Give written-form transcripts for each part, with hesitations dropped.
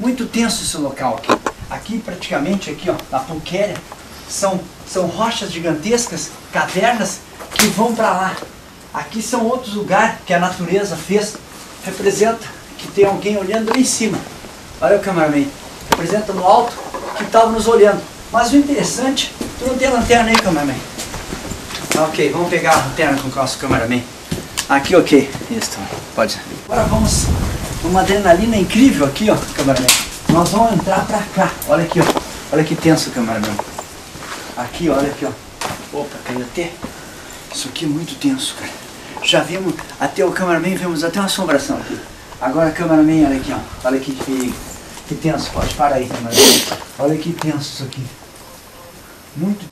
Muito tenso esse local aqui. Aqui praticamente, aqui ó, na Pulquéria, são rochas gigantescas, cavernas que vão para lá. Aqui são outros lugares que a natureza fez, representa que tem alguém olhando lá em cima. Olha o cameraman, representa no alto que estava nos olhando. Mas o interessante, tu não tem lanterna aí, cameraman? Ok, vamos pegar a lanterna com o nosso cameraman. Aqui, ok. Isso, pode. Agora vamos, uma adrenalina incrível aqui, ó, cameraman. Nós vamos entrar pra cá. Olha aqui, ó. Olha que tenso, cameraman. Aqui, olha aqui, ó. Opa, caiu até. Isso aqui é muito tenso, cara. Já vimos, até o cameraman, vimos até uma assombração aqui. Agora, cameraman, olha aqui, ó. Olha aqui que tenso. Pode parar aí, cameraman. Olha que tenso isso aqui. Muito.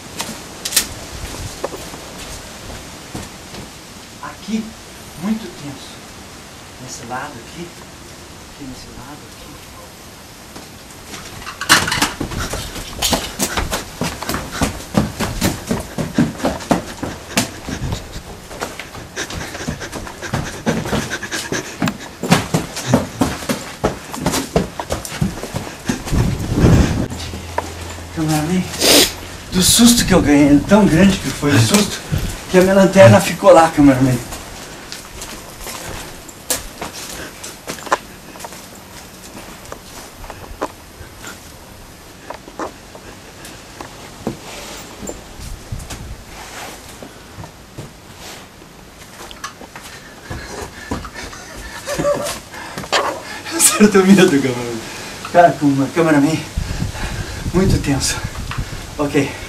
Aqui, muito tenso. Nesse lado aqui, nesse lado aqui. Cameraman, do susto que eu ganhei, tão grande que foi o susto, que a minha lanterna ficou lá, cameraman. Eu tenho medo, cameraman. Cara, cameraman, muito tenso. Ok.